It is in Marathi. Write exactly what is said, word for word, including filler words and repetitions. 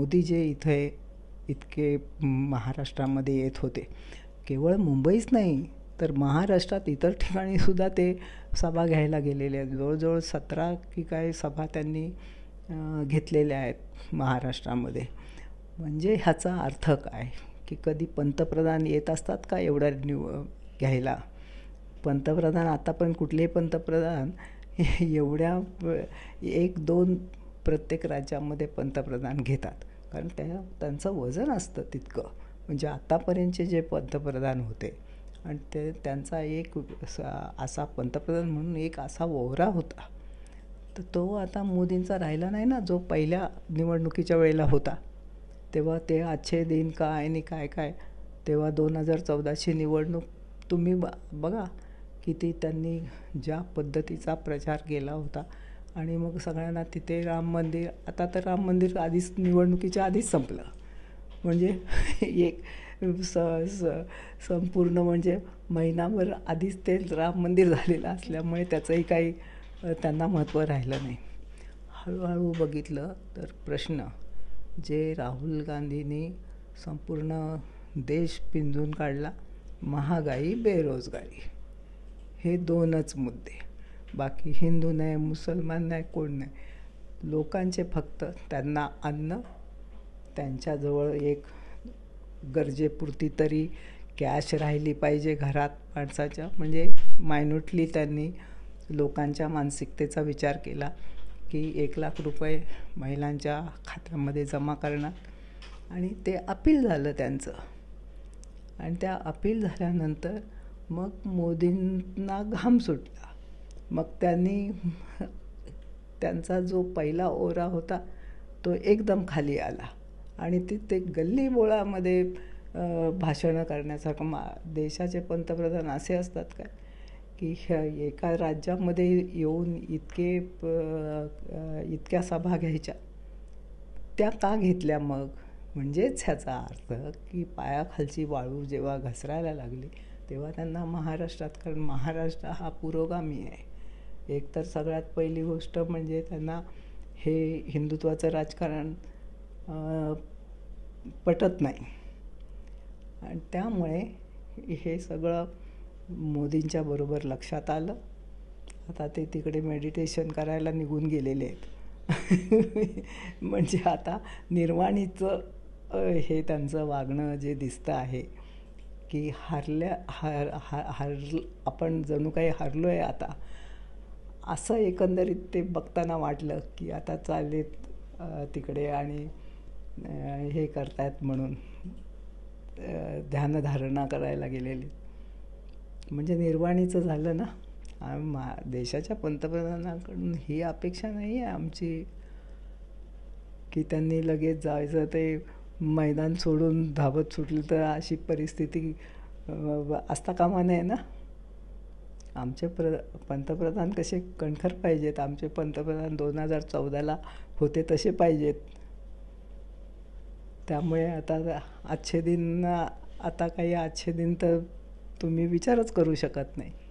मोदी जे इथे इतके महाराष्ट्रामध्ये येत होते, केवळ मुंबईच नाही तर महाराष्ट्रात इतर ठिकाणीसुद्धा ते सभा घ्यायला गेलेले आहेत. जवळजवळ सतरा की काय सभा त्यांनी घेतलेल्या आहेत महाराष्ट्रामध्ये. म्हणजे ह्याचा अर्थ काय, की कधी पंतप्रधान येत असतात का एवढ्या निव घ्यायला. पंतप्रधान आता पण कुठलेही पंतप्रधान एवढ्या एक दोन प्रत्येक राज्यामध्ये पंतप्रधान घेतात, कारण त्या त्यांचं वजन असतं तितकं. म्हणजे आतापर्यंतचे जे पंतप्रधान होते आणि ते त्यांचा एक असा पंतप्रधान म्हणून एक असा ओहरा होता, तर तो आता मोदींचा राहिला नाही ना, जो पहिल्या निवडणुकीच्या वेळेला होता. तेव्हा ते अच्छे दिन काय आणि काय काय, तेव्हा दोन हजार चौदाची निवडणूक तुम्ही ब बघा किती त्यांनी ज्या पद्धतीचा प्रचार केला होता. आणि मग सगळ्यांना तिथे राम मंदिर, आता तर राम मंदिर आधीच निवडणुकीच्या आधीच संपलं. म्हणजे एक स स संपूर्ण म्हणजे महिनाभर आधीच ते राम मंदिर झालेलं असल्यामुळे त्याचंही काही त्यांना महत्त्व राहिलं नाही. हळूहळू बघितलं तर प्रश्न जे राहुल गांधींनी संपूर्ण देश पिंजून काढला, महागाई, बेरोजगारी, हे दोनच मुद्दे. बाकी हिंदू नाही, मुसलमान नाही, कोण नाही. लोकांचे फक्त त्यांना अन्न, त्यांच्याजवळ एक गरजेपुरती तरी कॅश राहिली पाहिजे घरात माणसाच्या. म्हणजे मायन्युटली त्यांनी लोकांच्या मानसिकतेचा विचार केला की एक लाख रुपये महिलांच्या खात्यामध्ये जमा करणार. आणि ते अपील झालं त्यांचं. आणि त्या अपील झाल्यानंतर मग मोदींना घाम सुटला. मग त्यांनी त्यांचा जो पहिला ओहरा होता तो एकदम खाली आला. आणि ते ते गल्लीबोळामध्ये भाषणं करण्यासारखं. मा देशाचे पंतप्रधान असे असतात काय की एका राज्यामध्ये येऊन इतके इतक्या सभा घ्यायच्या, त्या का घेतल्या मग? म्हणजेच ह्याचा अर्थ की पायाखालची वाळू जेव्हा घसरायला लागली तेव्हा त्यांना महाराष्ट्रात, कारण महाराष्ट्र हा पुरोगामी आहे. एकतर सगळ्यात पहिली गोष्ट म्हणजे त्यांना हे हिंदुत्वाचं राजकारण पटत नाही. आणि त्यामुळे हे सगळं मोदींच्या बरोबर लक्षात आलं. आता ते तिकडे मेडिटेशन करायला निघून गेलेले आहेत. म्हणजे आता निर्वाणीचं हे त्यांचं वागणं जे दिसतं आहे की हारल्या हार हार हार आपण जणू काही हरलो आहे आता, असं एकंदरीत ते बघताना वाटलं की आता चालेत तिकडे आणि हे करतायत म्हणून ध्यानधारणा करायला गेलेली. म्हणजे निर्वाणीचं झालं ना. मा देशाच्या पंतप्रधानांकडून ही अपेक्षा नाही आहे आमची की त्यांनी लगेच जायचं, ते मैदान सोडून धावत सुटली तर अशी परिस्थिती असता कामा नये ना. आमचे प्र पंतप्रधान कसे कणखर पाहिजेत, आमचे पंतप्रधान दोन हजार चौदाला होते तसे पाहिजेत. त्यामुळे आता अच्छे दिन, आता काही अच्छे दिन तर तुम्ही विचारच करू शकत नाही.